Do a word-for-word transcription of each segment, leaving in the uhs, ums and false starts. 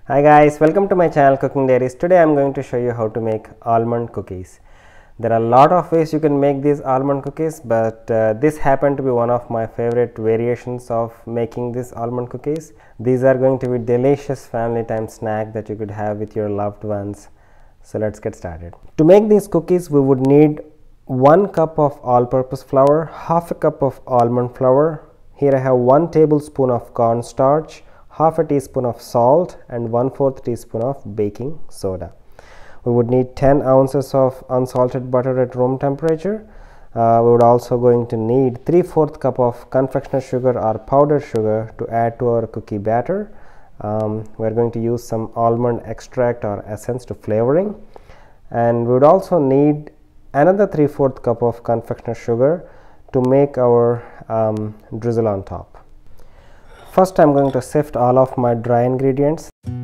Hi guys, welcome to my channel Cooking Diaries. Today I am going to show you how to make almond cookies. There are a lot of ways you can make these almond cookies, but uh, this happened to be one of my favorite variations of making these almond cookies. These are going to be delicious family time snack that you could have with your loved ones. So let's get started. To make these cookies we would need one cup of all-purpose flour, half a cup of almond flour. Here I have one tablespoon of cornstarch, half a teaspoon of salt and one fourth teaspoon of baking soda. We would need ten ounces of unsalted butter at room temperature. Uh, we would also going to need three fourth cup of confectioner sugar or powdered sugar to add to our cookie batter. Um, we are going to use some almond extract or essence to flavoring, and we would also need another three fourth cup of confectioner sugar to make our um, drizzle on top. First I am going to sift all of my dry ingredients.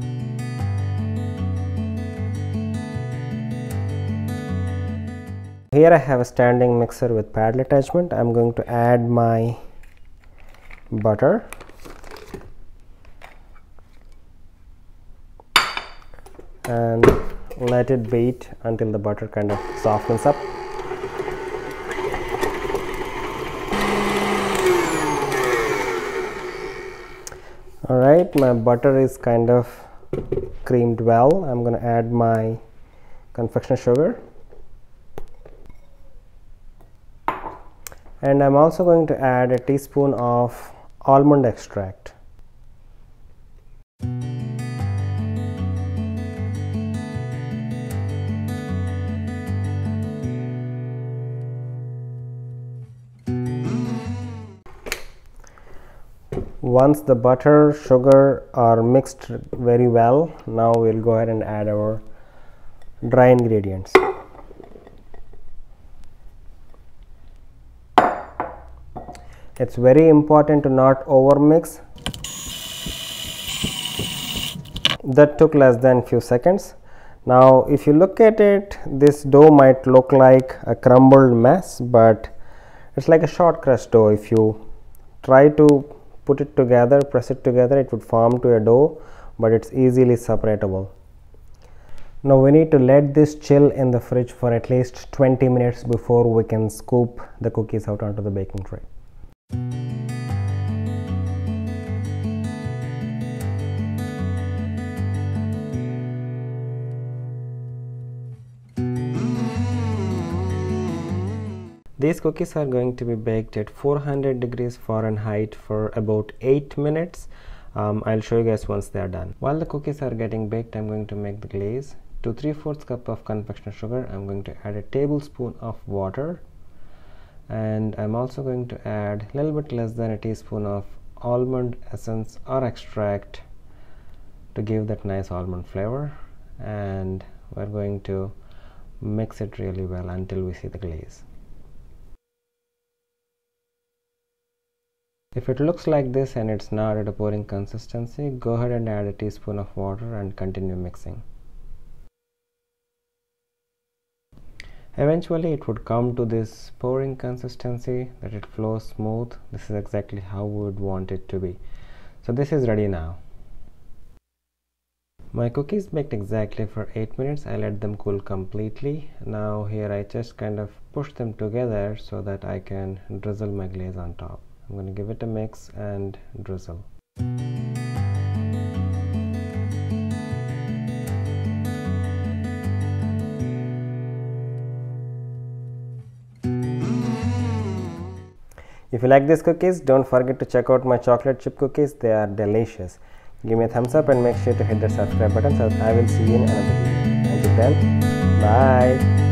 Here I have a standing mixer with paddle attachment. I am going to add my butter, and let it beat until the butter kind of softens up. Alright, my butter is kind of creamed well. I'm going to add my confectioner sugar, and I'm also going to add a teaspoon of almond extract. Once the butter, sugar are mixed very well, now we'll go ahead and add our dry ingredients. It's very important to not over mix. That took less than few seconds. Now if you look at it, this dough might look like a crumbled mess, but it's like a short crust dough. If you try to put it together, press it together, it would form to a dough, but it's easily separatable. Now we need to let this chill in the fridge for at least twenty minutes before we can scoop the cookies out onto the baking tray. These cookies are going to be baked at four hundred degrees Fahrenheit for about eight minutes. Um, I'll show you guys once they are done. While the cookies are getting baked, I'm going to make the glaze. To three fourths cup of confectioner sugar, I'm going to add a tablespoon of water, and I'm also going to add a little bit less than a teaspoon of almond essence or extract to give that nice almond flavor, and we're going to mix it really well until we see the glaze. If it looks like this and it's not at a pouring consistency, go ahead and add a teaspoon of water and continue mixing. Eventually it would come to this pouring consistency, that it flows smooth. This is exactly how we would want it to be. So this is ready now. My cookies baked exactly for eight minutes. I let them cool completely. Now here I just kind of push them together so that I can drizzle my glaze on top. I'm going to give it a mix and drizzle. If you like these cookies, don't forget to check out my chocolate chip cookies. They are delicious. Give me a thumbs up and make sure to hit the subscribe button so that I will see you in another video. Until then, bye.